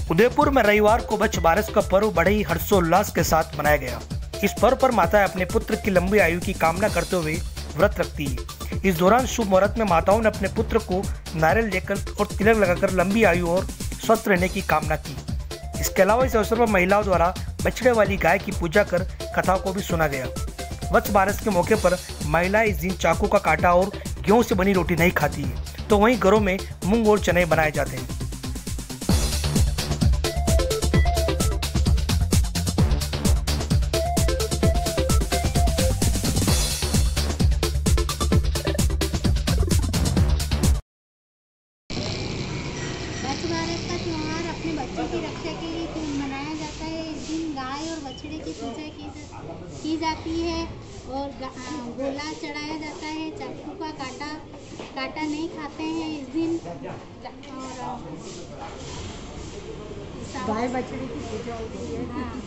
उदयपुर में रविवार को वत्स बारस का पर्व बड़े ही हर्षोल्लास के साथ मनाया गया। इस पर्व पर माताएं अपने पुत्र की लंबी आयु की कामना करते हुए व्रत रखती है। इस दौरान शुभ मुहूर्त में माताओं ने अपने पुत्र को नारियल लेकर और तिलक लगाकर लंबी आयु और स्वस्थ रहने की कामना की। इसके अलावा इस अवसर पर महिलाओं द्वारा बछड़े वाली गाय की पूजा कर कथा को भी सुना गया। वत्स बारस के मौके पर महिलाएं इस दिन चाकू का कांटा और गेहूं से बनी रोटी नहीं खाती है, तो वहीं घरों में मूंग और चने बनाए जाते हैं। वत्स बारस का त्यौहार अपने बच्चों की रक्षा के लिए मनाया जाता है। इस दिन गाय और बछड़े की पूजा की जाती है और गोला चढ़ाया जाता है। चाकू का काटा नहीं खाते हैं इस दिन। और गाय बछड़े की पूजा होती है। हाँ।